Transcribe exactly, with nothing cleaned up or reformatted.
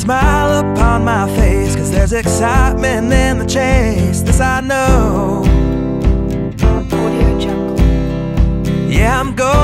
smile upon my face, 'cause there's excitement in the chase, this I know. Audio Jungle. Yeah, I'm going